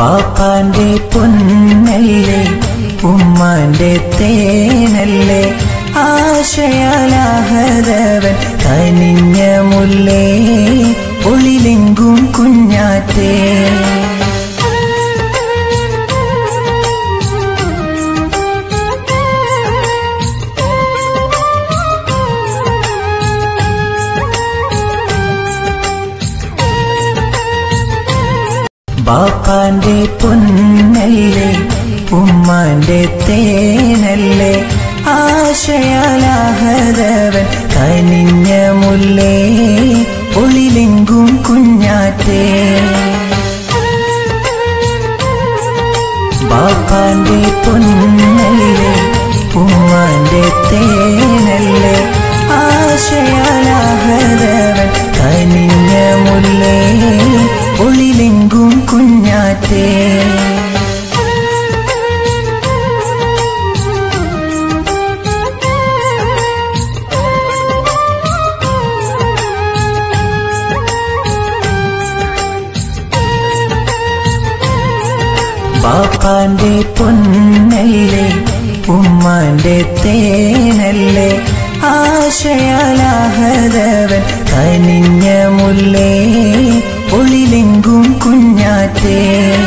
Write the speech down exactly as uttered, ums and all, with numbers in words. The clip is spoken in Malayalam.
ബാപ്പാന്റെ പൊന്നല്ലേ ഉമ്മാന്റെ തേനല്ലേ ആശയാലാഹതവൻ കനിഞ്ഞ മുല്ലേ ഒളിലെങ്കും കുഞ്ഞാറ്റേ ബാപ്പാന്റെ പൊന്നല്ലേ ഉമ്മാന്റെ തേനല്ലേ ആശയാലാഹതവൻ കനിഞ്ഞ മുല്ലേ ഒളിലെങ്കും കുഞ്ഞാറ്റേ ബാപ്പാന്റെ പൊന്നല്ലേ ഉമ്മാന്റെ തേനല്ലേ ആശയാലാഹതവൻ കനിഞ്ഞ മുല്ലേ ഒളിലെങ്കും കുഞ്ഞാറ്റേ ബാപ്പാന്റെ പൊന്നല്ലേ ഉമ്മാന്റെ തേനല്ലേ ആശയാലാഹതവൻ കനിഞ്ഞ മുല്ലേ ഒളിലെങ്കും കുഞ്ഞാറ്റേ